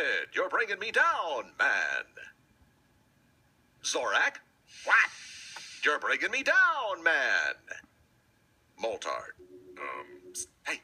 David, you're bringing me down, man. Zorak? What? You're bringing me down, man. Moltar. Hey,